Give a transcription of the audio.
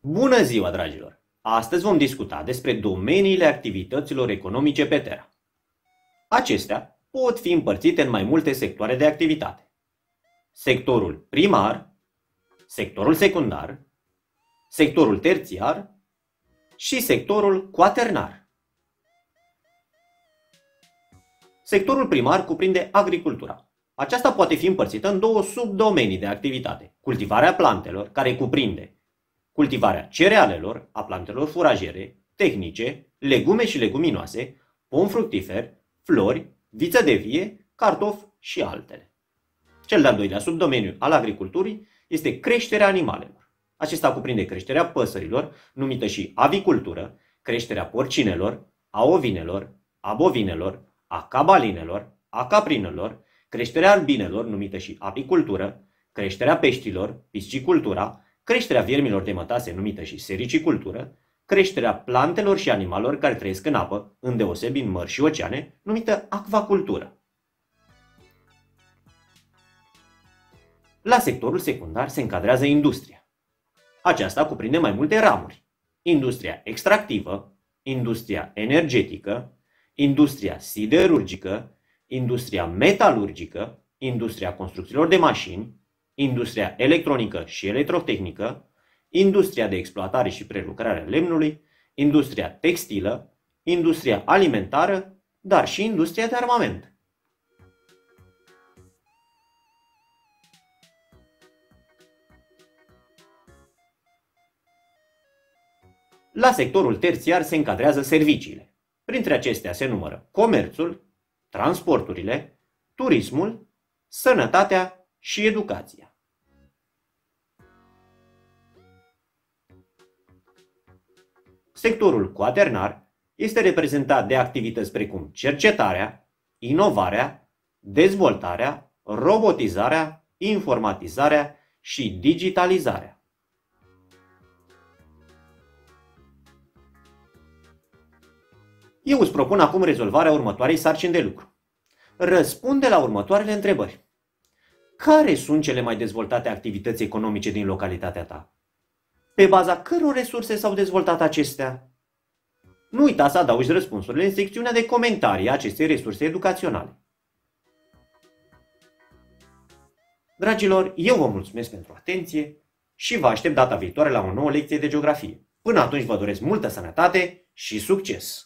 Bună ziua, dragilor! Astăzi vom discuta despre domeniile activităților economice pe Terra. Acestea pot fi împărțite în mai multe sectoare de activitate. Sectorul primar, sectorul secundar, sectorul terțiar și sectorul quaternar. Sectorul primar cuprinde agricultura. Aceasta poate fi împărțită în două subdomenii de activitate. Cultivarea plantelor, care cuprinde cultivarea cerealelor, a plantelor furajere, tehnice, legume și leguminoase, pom fructifer, flori, viță de vie, cartofi și altele. Cel de-al doilea subdomeniu al agriculturii este creșterea animalelor. Acesta cuprinde creșterea păsărilor, numită și avicultură, creșterea porcinelor, a ovinelor, a bovinelor, a cabalinelor, a caprinelor, creșterea albinelor, numită și apicultură, creșterea peștilor, piscicultura, creșterea viermilor de mătase, numită și sericicultură, creșterea plantelor și animalelor care trăiesc în apă, îndeosebi în mări și oceane, numită acvacultură. La sectorul secundar se încadrează industria. Aceasta cuprinde mai multe ramuri: industria extractivă, industria energetică, industria siderurgică, industria metalurgică, industria construcțiilor de mașini, industria electronică și electrotehnică, industria de exploatare și prelucrare a lemnului, industria textilă, industria alimentară, dar și industria de armament. La sectorul terțiar se încadrează serviciile. Printre acestea se numără comerțul, transporturile, turismul, sănătatea și educația. Sectorul quaternar este reprezentat de activități precum cercetarea, inovarea, dezvoltarea, robotizarea, informatizarea și digitalizarea. Eu îți propun acum rezolvarea următoarei sarcini de lucru. Răspunde la următoarele întrebări. Care sunt cele mai dezvoltate activități economice din localitatea ta? Pe baza căror resurse s-au dezvoltat acestea? Nu uita să adaugi răspunsurile în secțiunea de comentarii a acestei resurse educaționale. Dragilor, eu vă mulțumesc pentru atenție și vă aștept data viitoare la o nouă lecție de geografie. Până atunci vă doresc multă sănătate și succes!